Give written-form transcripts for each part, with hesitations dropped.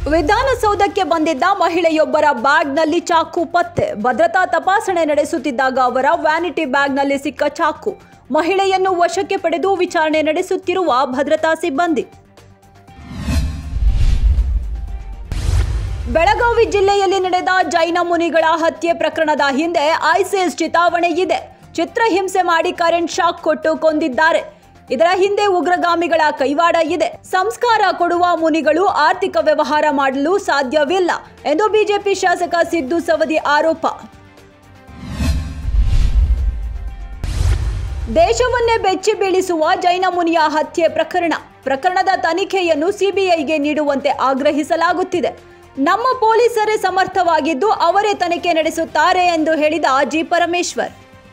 ವಿಧಾನಸೌಧಕ್ಕೆ ಬಂದಿದ್ದ ಮಹಿಳೆಯೊಬ್ಬರ ಬ್ಯಾಗ್ನಲ್ಲಿ ಚಾಕು ಪತ್ತೆ. ಭದ್ರತಾ ತಪಾಸಣೆ ನಡೆಸುತ್ತಿದ್ದಾಗ ಅವರ ವ್ಯಾನಿಟಿ ಬ್ಯಾಗ್ನಲ್ಲಿ ಸಿಕ್ಕ ಚಾಕು. ಮಹಿಳೆಯನ್ನು ವಶಕ್ಕೆ ಪಡೆದು ವಿಚಾರಣೆ ನಡೆಸುತ್ತಿರುವ ಭದ್ರತಾ ಸಿಬ್ಬಂದಿ. ಬೆಳಗಾವಿ ಜಿಲ್ಲೆಯಲ್ಲಿ ನಡೆದ ಜೈನ ಮುನಿಗಳ ಹತ್ಯೆ ಪ್ರಕರಣದ ಹಿಂದೆ ಐಸಿಸ್ ಚಿತಾವಣೆ ಇದೆ. ಚಿತ್ರಹಿಂಸೆ ಮಾಡಿ ಕರೆಂಟ್ ಶಾಕ್ ಕೊಟ್ಟು ಕೊಂದಿದ್ದಾರೆ. ಇದರ ಹಿಂದೆ ಉಗ್ರಗಾಮಿಗಳ ಕೈವಾಡ ಇದೆ. ಸಂಸ್ಕಾರ ಕೊಡುವ ಮುನಿಗಳು ಆರ್ಥಿಕ ವ್ಯವಹಾರ ಮಾಡಲು ಸಾಧ್ಯವಿಲ್ಲ ಎಂದು ಬಿಜೆಪಿ ಶಾಸಕ ಸಿದ್ದು ಸವದಿ ಆರೋಪ. ದೇಶವನ್ನೇ ಬೆಚ್ಚಿ ಬೀಳಿಸುವ ಜೈನ ಮುನಿಯ ಹತ್ಯೆ ಪ್ರಕರಣದ ತನಿಖೆಯನ್ನು ಸಿಬಿಐಗೆ ನೀಡುವಂತೆ ಆಗ್ರಹಿಸಲಾಗುತ್ತಿದೆ. ನಮ್ಮ ಪೊಲೀಸರೇ ಸಮರ್ಥವಾಗಿದ್ದು ಅವರೇ ತನಿಖೆ ನಡೆಸುತ್ತಾರೆ ಎಂದು ಹೇಳಿದ ಜಿ ಪರಮೇಶ್ವರ್.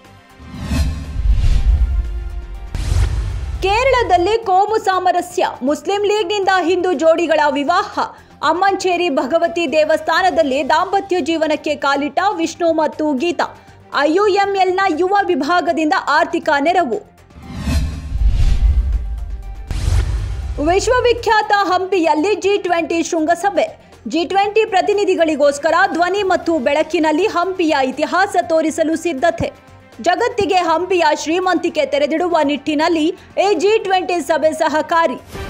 ಕೇರಳದಲ್ಲಿ ಕೋಮು ಸಾಮರಸ್ಯ. ಮುಸ್ಲಿಂ ಲೀಗ್ನಿಂದ ಹಿಂದೂ ಜೋಡಿಗಳ ವಿವಾಹ. ಅಮ್ಮಂಚೇರಿ ಭಗವತಿ ದೇವಸ್ಥಾನದಲ್ಲಿ ದಾಂಪತ್ಯ ಜೀವನಕ್ಕೆ ಕಾಲಿಟ್ಟ ವಿಷ್ಣು ಮತ್ತು ಗೀತಾ. ಐಯುಎಂಎಲ್ನ ಯುವ ವಿಭಾಗದಿಂದ ಆರ್ಥಿಕ ನೆರವು. ವಿಶ್ವವಿಖ್ಯಾತ ಹಂಪಿಯಲ್ಲಿ G20 ಶೃಂಗಸಭೆ. G20 ಪ್ರತಿನಿಧಿಗಳಿಗೋಸ್ಕರ ಧ್ವನಿ ಮತ್ತು ಬೆಳಕಿನಲ್ಲಿ ಹಂಪಿಯ ಇತಿಹಾಸ ತೋರಿಸಲು ಸಿದ್ಧತೆ. ಜಗತ್ತಿಗೆ ಹಂಪಿಯ ಶ್ರೀಮಂತಿಕೆ ತೆರೆದಿಡುವ ನಿಟ್ಟಿನಲ್ಲಿ ಈ G20 ಸಭೆ ಸಹಕಾರಿ.